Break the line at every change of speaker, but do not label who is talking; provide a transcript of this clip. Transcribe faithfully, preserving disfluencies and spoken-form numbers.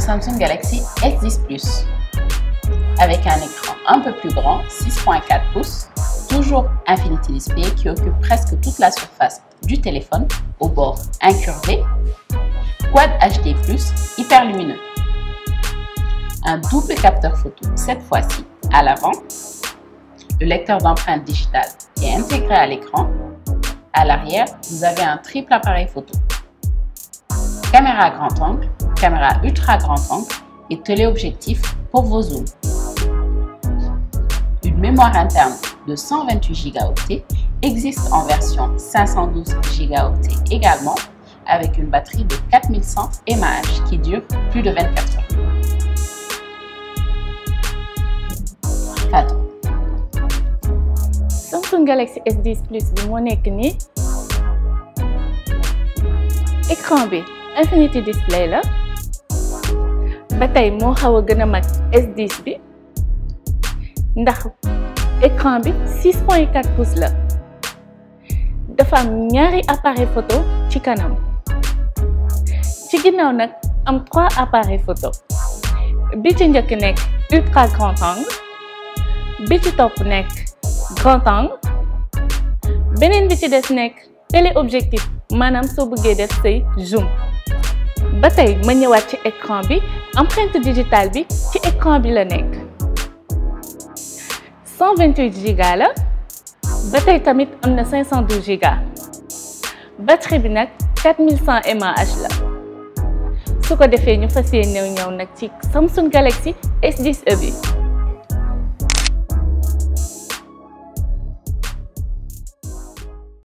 Samsung Galaxy S dix plus. Avec un écran un peu plus grand, six virgule quatre pouces, toujours Infinity Display qui occupe presque toute la surface du téléphone au bord incurvé, Quad H D plus, hyper lumineux. Un double capteur photo, cette fois-ci à l'avant, le lecteur d'empreintes digitales est intégré à l'écran. À l'arrière, vous avez un triple appareil photo. Caméra à grand angle, caméra ultra grand angle et téléobjectif pour vos zooms. Une mémoire interne de cent vingt-huit gigaoctets existe en version cinq cent douze gigaoctets également, avec une batterie de quatre mille cent milliampères-heure qui dure plus de vingt-quatre heures. Fatou.
Samsung Galaxy S dix plus bi moo nekk nii écran bi Infinity Display la ba tey moo xaw a gën a mag S dix bi ndax écran bi six virgule quatre pouces la dafa am ñaari appareil photo ci kanam ci ginnaaw nag am trois appareils photo bi ci njëkk nekk ultra grand angle bi ci topp nekk grand angle beneen bi ci des nekk téléobjectif maanaam soo bëggee def say zoom ba tey ma ñëwaat ci écran bi empreinte digitale bi ci écran bi la nekk cent vingt-huit giga la ba tey tamit am na cinq cent douze giga batterie bi nag quatre mille cent milliampères-heure la su ko defee ñu fas yéene ñëw nag ci Samsung Galaxy S dix e bi